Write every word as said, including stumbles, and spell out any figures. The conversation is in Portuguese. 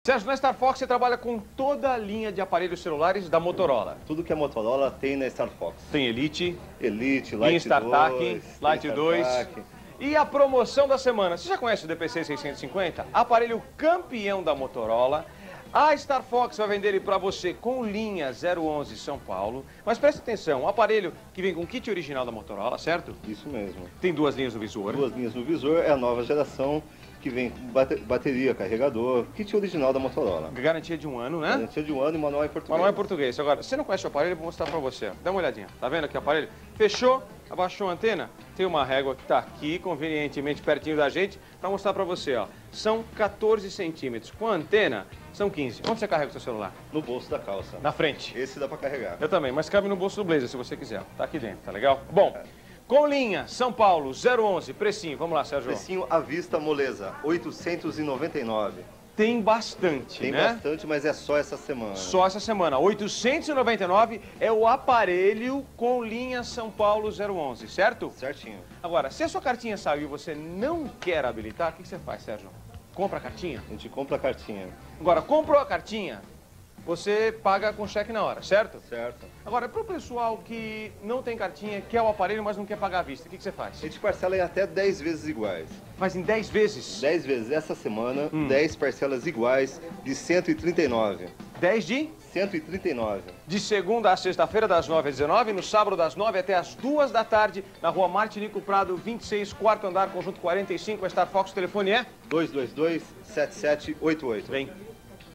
Sérgio, na Star Fox você trabalha com toda a linha de aparelhos celulares da Motorola. Tudo que a Motorola tem na Star Fox. Tem Elite, Elite, linha Lite StarTAC, dois, Lite dois. StarTAC. E a promoção da semana. Você já conhece o D P C seiscentos e cinquenta? Aparelho campeão da Motorola. A Star Fox vai vender ele para você com linha zero onze São Paulo. Mas preste atenção, um aparelho que vem com kit original da Motorola, certo? Isso mesmo. Tem duas linhas no visor. Duas linhas no visor, é a nova geração que vem com bate- bateria, carregador, kit original da Motorola. Garantia de um ano, né? Garantia de um ano e manual em português. Manual em português. Agora, você não conhece o aparelho, eu vou mostrar pra você. Dá uma olhadinha. Tá vendo aqui o aparelho? Fechou, abaixou a antena, tem uma régua que tá aqui, convenientemente pertinho da gente, pra mostrar pra você, ó. São quatorze centímetros. Com a antena, são quinze. Onde você carrega o seu celular? No bolso da calça. Na frente. Esse dá pra carregar. Eu também, mas cabe no bolso do blazer, se você quiser. Tá aqui dentro, tá legal? Bom, com linha São Paulo zero onze, precinho. Vamos lá, Sérgio. Precinho à vista moleza, oitocentos e noventa e nove. Tem bastante, Tem né? bastante, mas é só essa semana. Só essa semana. oitocentos e noventa e nove é o aparelho com linha São Paulo zero onze, certo? Certinho. Agora, se a sua cartinha saiu e você não quer habilitar, o que que você faz, Sérgio? Compra a cartinha? A gente compra a cartinha. Agora, comprou a cartinha, você paga com cheque na hora, certo? Certo. Agora, para o pessoal que não tem cartinha, quer o aparelho, mas não quer pagar à vista, o que que você faz? A gente parcela em até dez vezes iguais. Faz em dez vezes? dez vezes essa semana, Hum. dez parcelas iguais de cento e trinta e nove. dez de? cento e trinta e nove. De segunda a sexta-feira, das nove às dezenove, no sábado, das nove até as duas da tarde, na rua Martinico Prado, vinte e seis, quarto andar, conjunto quarenta e cinco, a Star Fox, o telefone é? dois dois dois, sete sete oito oito. Vem.